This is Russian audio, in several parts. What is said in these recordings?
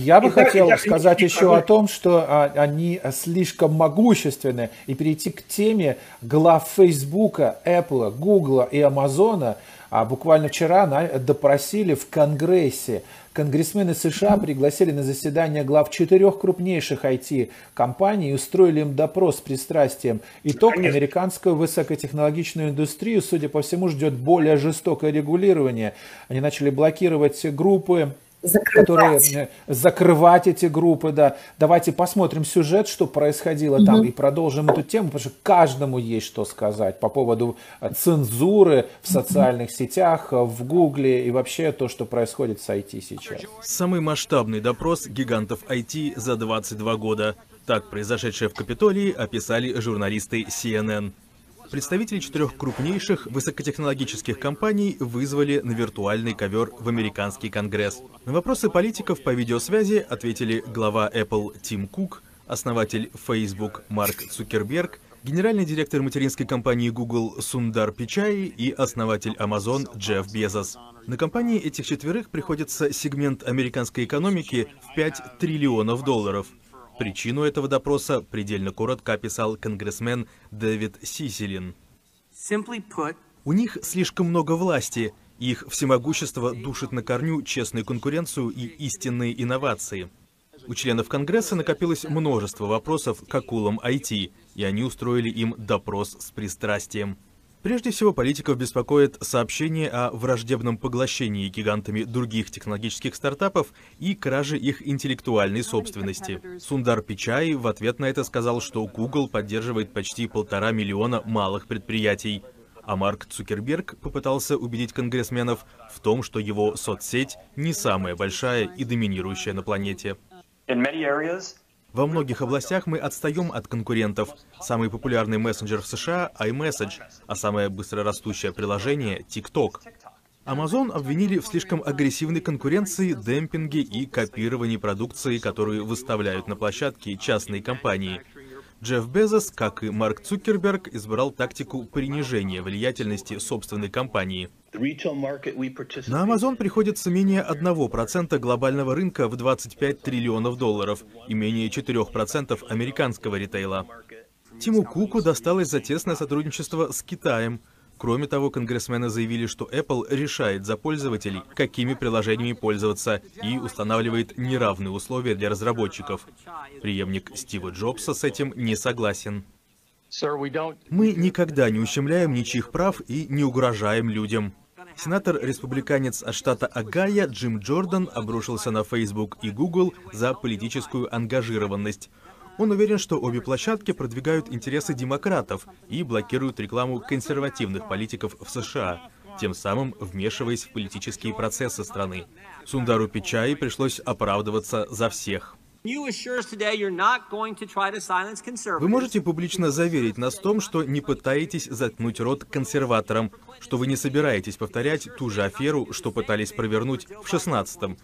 Я бы хотел сказать еще о том, что они слишком могущественны, и перейти к теме глав Фейсбука, Apple, Google и Амазона. Буквально вчера допросили в Конгрессе. Конгрессмены США пригласили на заседание глав 4 крупнейших IT-компаний и устроили им допрос с пристрастием. Итог: американскую высокотехнологичную индустрию, судя по всему, ждет более жестокое регулирование. Они начали блокировать группы, закрывать эти группы, да. Давайте посмотрим сюжет, что происходило там, и продолжим эту тему, потому что каждому есть что сказать по поводу цензуры в социальных сетях, в Гугле и вообще то, что происходит с IT сейчас. Самый масштабный допрос гигантов IT за 22 года. Так произошедшее в Капитолии описали журналисты CNN. Представители 4 крупнейших высокотехнологических компаний вызвали на виртуальный ковер в американский Конгресс. На вопросы политиков по видеосвязи ответили глава Apple Тим Кук, основатель Facebook Марк Цукерберг, генеральный директор материнской компании Google Сундар Пичай и основатель Amazon Джефф Безос. На компании этих 4 приходится сегмент американской экономики в 5 триллионов долларов. Причину этого допроса предельно коротко описал конгрессмен Дэвид Сиселин. У них слишком много власти, их всемогущество душит на корню честную конкуренцию и истинные инновации. У членов Конгресса накопилось множество вопросов к акулам IT, и они устроили им допрос с пристрастием. Прежде всего, политиков беспокоит сообщение о враждебном поглощении гигантами других технологических стартапов и краже их интеллектуальной собственности. Сундар Пичай в ответ на это сказал, что Google поддерживает почти 1,5 миллиона малых предприятий. А Марк Цукерберг попытался убедить конгрессменов в том, что его соцсеть не самая большая и доминирующая на планете. Во многих областях мы отстаем от конкурентов. Самый популярный мессенджер в США — iMessage, а самое быстрорастущее приложение — TikTok. Amazon обвинили в слишком агрессивной конкуренции, демпинге и копировании продукции, которую выставляют на площадке частные компании. Джефф Безос, как и Марк Цукерберг, избрал тактику принижения влиятельности собственной компании. На Amazon приходится менее 1% глобального рынка в 25 триллионов долларов и менее 4% американского ритейла. Тиму Куку досталось за тесное сотрудничество с Китаем. Кроме того, конгрессмены заявили, что Apple решает за пользователей, какими приложениями пользоваться, и устанавливает неравные условия для разработчиков. Преемник Стива Джобса с этим не согласен. Мы никогда не ущемляем ничьих прав и не угрожаем людям. Сенатор-республиканец от штата Огайо Джим Джордан обрушился на Facebook и Google за политическую ангажированность. Он уверен, что обе площадки продвигают интересы демократов и блокируют рекламу консервативных политиков в США, тем самым вмешиваясь в политические процессы страны. Сундару Пичай пришлось оправдываться за всех. Вы можете публично заверить нас в том, что не пытаетесь заткнуть рот консерваторам, что вы не собираетесь повторять ту же аферу, что пытались провернуть в 16-м.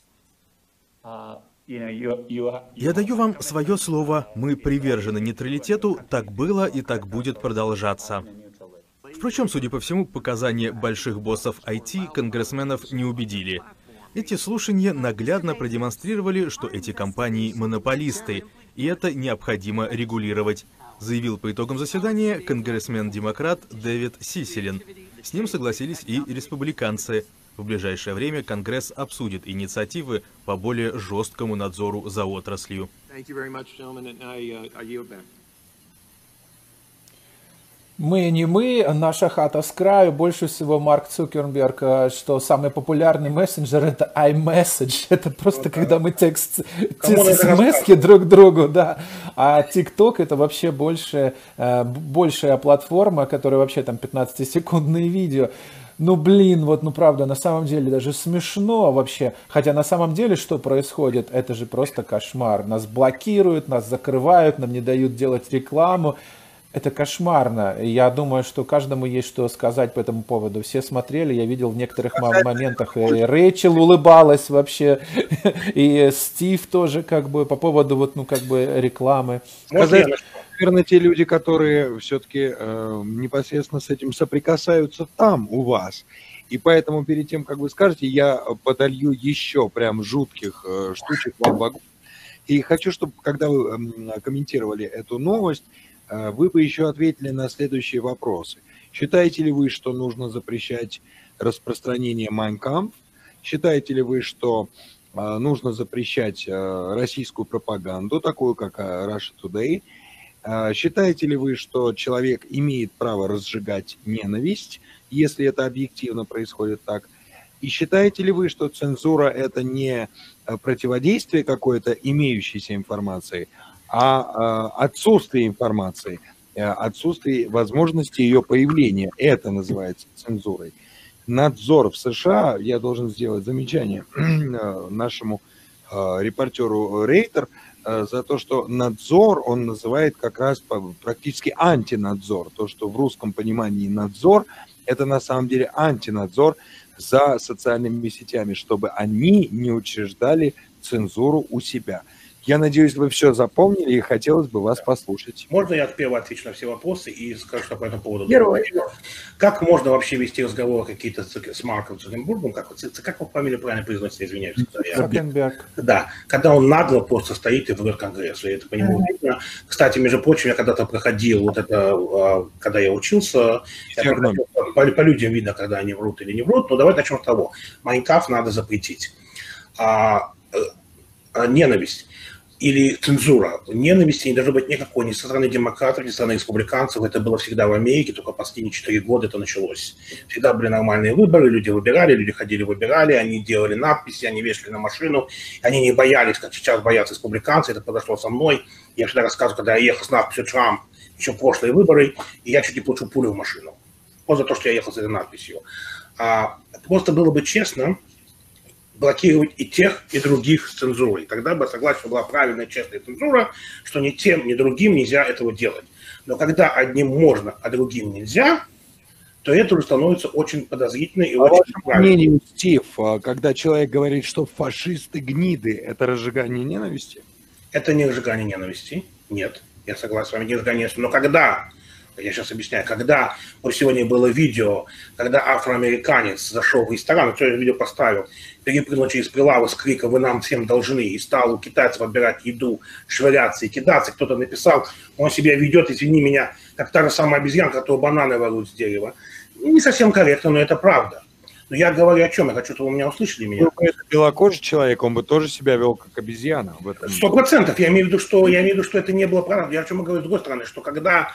Я даю вам свое слово, мы привержены нейтралитету, так было и так будет продолжаться. Впрочем, судя по всему, показания больших боссов IT конгрессменов не убедили. Эти слушания наглядно продемонстрировали, что эти компании монополисты, и это необходимо регулировать, заявил по итогам заседания конгрессмен-демократ Дэвид Сиселин. С ним согласились и республиканцы. В ближайшее время Конгресс обсудит инициативы по более жесткому надзору за отраслью. Мы не мы, наша хата с краю. Больше всего Марк Цукерберг, что самый популярный мессенджер — это iMessage. Это просто когда мы смс-ки друг другу, да. А TikTok — это вообще большая платформа, которая вообще там 15-секундные видео. Ну, блин, вот, ну, правда, на самом деле даже смешно вообще. Хотя на самом деле что происходит? Это же просто кошмар. Нас блокируют, нас закрывают, нам не дают делать рекламу. Это кошмарно. Я думаю, что каждому есть что сказать по этому поводу. Все смотрели, я видел в некоторых моментах, и Рэйчел улыбалась вообще, и Стив тоже как бы по поводу вот, ну, как бы рекламы. Сказать, наверное, те люди, которые все-таки непосредственно с этим соприкасаются там у вас, И поэтому перед тем, как вы скажете, я подолью еще прям жутких штучек вам в огонь. И хочу, чтобы, когда вы комментировали эту новость, вы бы еще ответили на следующие вопросы. Считаете ли вы, что нужно запрещать распространение Mein Kampf? Считаете ли вы, что нужно запрещать российскую пропаганду, такую как Russia Today? Считаете ли вы, что человек имеет право разжигать ненависть, если это объективно происходит так? И считаете ли вы, что цензура – это не противодействие какой-то имеющейся информации, а отсутствие информации, отсутствие возможности ее появления? Это называется цензурой. Надзор в США, я должен сделать замечание нашему репортеру Рейтер, за то, что надзор он называет как раз практически антинадзор. То, что в русском понимании надзор, это на самом деле антинадзор за социальными сетями, чтобы они не учреждали цензуру у себя. Я надеюсь, вы все запомнили, и хотелось бы вас послушать. Можно я первый отвечу на все вопросы и скажу, что по этому поводу думаю? Как можно вообще вести разговоры какие-то с Марком Цукербергом? Как вы фамилию правильно произносите, извиняюсь? Цукерберг. Да, когда он нагло просто стоит и врет Конгрессу. Это по нему видно. Кстати, между прочим, я когда-то проходил вот это, когда я учился, по людям видно, когда они врут или не врут. Но давайте начнем с того. Mein Kampf надо запретить. Ненависть или цензура. Ненависти не должно быть никакой ни со стороны демократов, ни со стороны республиканцев. Это было всегда в Америке, только последние 4 года это началось. Всегда были нормальные выборы, люди выбирали, люди ходили выбирали, они делали надписи, они вешали на машину, они не боялись, как сейчас боятся республиканцы. Это произошло со мной. Я всегда рассказываю, когда я ехал с надписью «Трамп», еще в прошлые выборы, и я чуть не получил пулю в машину. Вот за то, что я ехал с этой надписью. Просто было бы честно блокировать и тех, и других с цензурой. Тогда бы, согласен, была правильная, честная цензура, что ни тем, ни другим нельзя этого делать. Но когда одним можно, а другим нельзя, то это уже становится очень подозрительно и очень неправильно. Мнение, Стив, когда человек говорит, что фашисты гниды, это разжигание ненависти? Это не разжигание ненависти. Нет, я согласен с вами, не разжигание ненависти. Но когда... Я сейчас объясняю. Когда, вот сегодня было видео, когда афроамериканец зашел в ресторан, я видео поставил, перепрыгнул через прилавок с криком «Вы нам всем должны!» и стал у китайцев отбирать еду, швыряться и кидаться. Кто-то написал, он себя ведет, извини меня, как та же самая обезьянка, которая бананы ворует с дерева. Не совсем корректно, но это правда. Но я говорю о чем? Я хочу, чтобы вы меня услышали. Меня. Это белокожий человек, он бы тоже себя вел как обезьяна. 100%. Я имею в виду, что это не было правда. Я о чем говорю с другой стороны, что когда...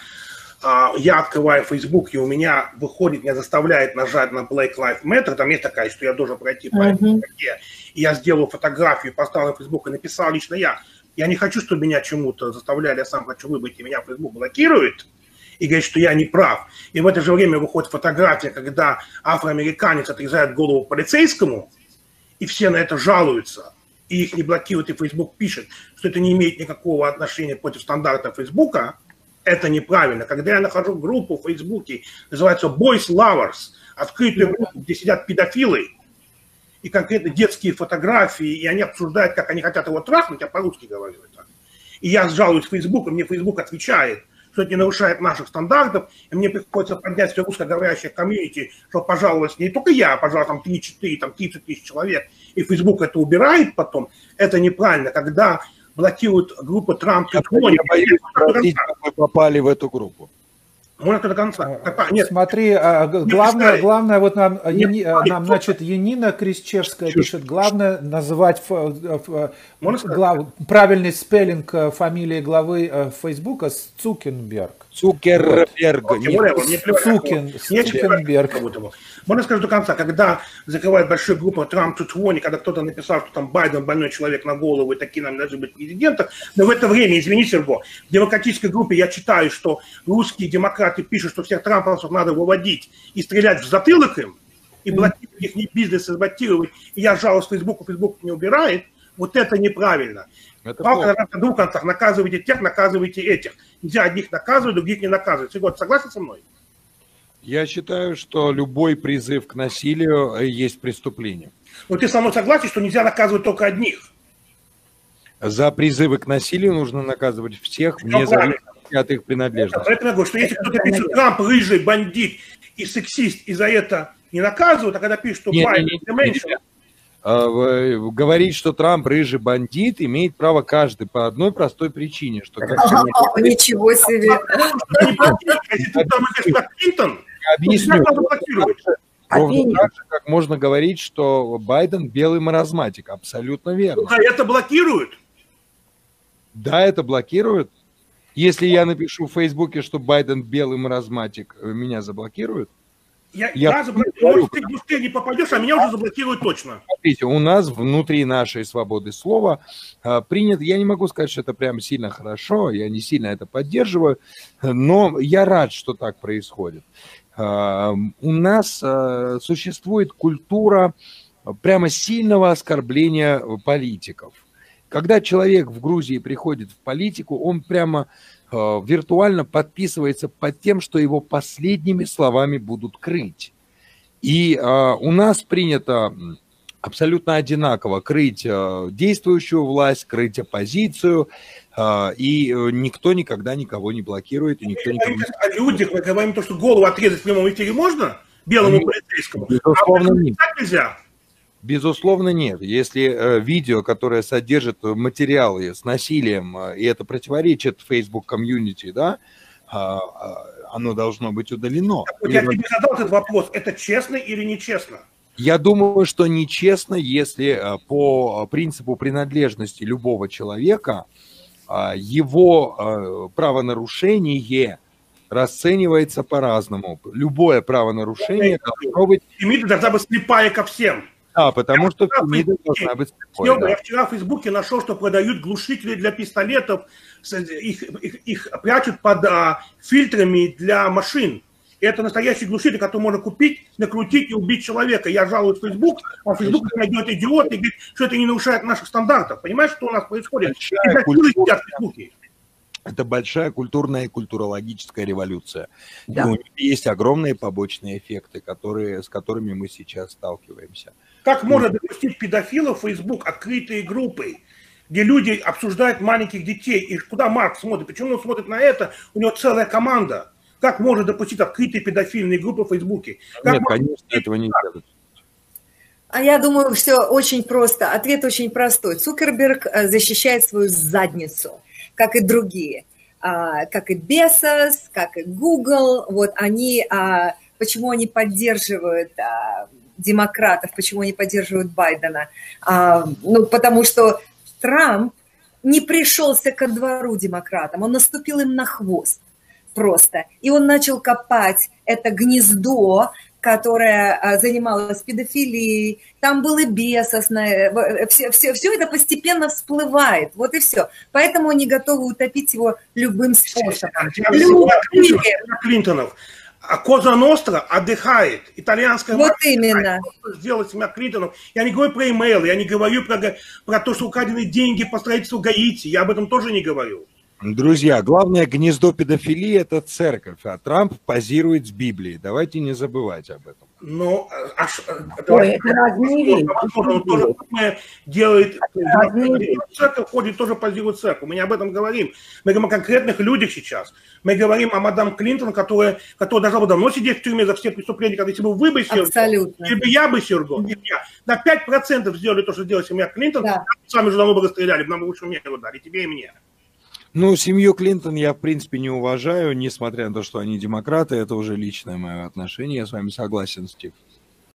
я открываю Facebook, и у меня выходит, меня заставляет нажать на Black Lives Matter, там есть такая, что я должен пройти по этой статье, и я сделал фотографию, поставил на Facebook и написал лично я. Я не хочу, чтобы меня чему-то заставляли, я сам хочу выбрать, и меня Facebook блокирует, и говорит, что я не прав. И в это же время выходит фотография, когда афроамериканец отрезает голову полицейскому, и все на это жалуются, и их не блокируют, и Facebook пишет, что это не имеет никакого отношения против стандартов Фейсбука. Это неправильно. Когда я нахожу группу в Фейсбуке, называется Boys Lovers, открытую группу, где сидят педофилы, и конкретно детские фотографии, и они обсуждают, как они хотят его трахнуть, я по-русски говорю это. И я жалуюсь в Фейсбук, и мне Фейсбук отвечает, что это не нарушает наших стандартов, и мне приходится поднять все русскоговорящее комьюнити, чтобы пожаловалось не только я, пожалуйста, там 3-4, там 30 тысяч человек, и Фейсбук это убирает потом. Это неправильно, когда блокируют группу Трамп. Я боюсь спросить, как вы попали в эту группу. Можно до конца. Нет. Смотри, главное, вот нам, значит, Янина Кричевская пишет, главное называть правильный спеллинг фамилии главы Фейсбука Цукерберг. Цукерберг. Цукерберг. Можно сказать до конца, когда закрывают большую группу Trump to 20, когда кто-то написал, что там Байден больной человек на голову, и такие нам должны быть президентом, но в это время, извините, в демократической группе я читаю, что русские демократы пишут, что всех трамповцев надо выводить и стрелять в затылок им, и блокировать их бизнес, заблокировать, и я жалуюсь Фейсбуку, Фейсбук не убирает, вот это неправильно. Палка на двух концах, наказывайте тех, наказывайте этих. Нельзя одних наказывать, других не наказывать. Сергей, согласен со мной? Я считаю, что любой призыв к насилию есть преступление. Но ты со мной согласен, что нельзя наказывать только одних? За призывы к насилию нужно наказывать всех, вне зависимости от их принадлежности. Поэтому я говорю, что если кто-то пишет, Трамп рыжий бандит и сексист, и за это Не наказывают, а когда пишут, что Байден меньше. Говорить, что Трамп рыжий бандит, имеет право каждый по одной простой причине. Что ничего себе. Если ты там идешь как Клинтон, объясню. Ровно так же, как можно говорить, что Байден белый маразматик. Абсолютно верно. Да, это блокируют. Да, это блокируют. Если я напишу в Фейсбуке, что Байден белый маразматик, меня заблокируют? Я заблокирую. Может, ты быстрее не попадешь, а меня уже заблокируют точно. Смотрите, у нас внутри нашей свободы слова принято, я не могу сказать, что это прям сильно хорошо, я не сильно это поддерживаю, но я рад, что так происходит. У нас существует культура прямо сильного оскорбления политиков. Когда человек в Грузии приходит в политику, он прямо виртуально подписывается под тем, что его последними словами будут крыть. И у нас принято абсолютно одинаково крыть действующую власть, крыть оппозицию, и никто никогда никого не блокирует. И никто никого не... О людях, мы говорим то, что голову отрезать в прямом эфире можно, белому полицейскому, безусловно, а нет. Нельзя. Безусловно, нет. Если видео, которое содержит материалы с насилием, и это противоречит Facebook комьюнити, да, оно должно быть удалено. Я тебе задал этот вопрос. Это честно или нечестно? Я думаю, что нечестно, если по принципу принадлежности любого человека его правонарушение расценивается по-разному. Любое правонарушение должно быть... Фемида должна быть слепая ко всем. Да, потому что Фемида должна быть слепой. Я вчера в Фейсбуке нашел, что продают глушители для пистолетов, их прячут под фильтрами для машин. И это настоящий глушитель, который можно купить, накрутить и убить человека. Я жалуюсь в Фейсбук, а Фейсбук найдет идиот и говорит, что это не нарушает наших стандартов. Понимаешь, что у нас происходит? Это большая культурная и культурологическая революция. Да. И у них есть огромные побочные эффекты, с которыми мы сейчас сталкиваемся. Как можно допустить педофилов в Facebook, открытые группы, где люди обсуждают маленьких детей? И куда Марк смотрит? Почему он смотрит на это? У него целая команда. Как можно допустить открытые педофильные группы в Фейсбуке? Нет, конечно, этого не делают. А я думаю, все очень просто. Ответ очень простой. Цукерберг защищает свою задницу, как и другие. Как и Безос, как и Google. Вот они, почему они поддерживают демократов, почему они поддерживают Байдена? Ну, потому что Трамп не пришелся ко двору демократам, он наступил им на хвост просто. И он начал копать это гнездо, которое занималось педофилией, там был и Безос, все это постепенно всплывает, вот и все. Поэтому они готовы утопить его любым способом. Клинтонов. А Коза Ностра отдыхает. Итальянская вот именно. Сделать семья Клинтонов. Я не говорю про имейл, я не говорю про то, что украдены деньги по строительству Гаити. Я об этом тоже не говорю. Друзья, главное гнездо педофилии – это церковь, а Трамп позирует с Библией. Давайте не забывать об этом. Ну, это разные вещи. Он тоже делает, церковь ходит, тоже позирует церковь. Мы не об этом говорим. Мы говорим о конкретных людях сейчас. Мы говорим о мадам Клинтон, которая должна была давно сидеть в тюрьме за все преступления, когда если бы вы бы Серго, или бы я бы Серго, на 5% сделали то, что сделала семья Клинтон, да. Сами уже давно бы расстреляли, нам бы лучше меру дали, тебе и мне. Ну, семью Клинтон я, в принципе, не уважаю, несмотря на то, что они демократы. Это уже личное мое отношение. Я с вами согласен, Стив.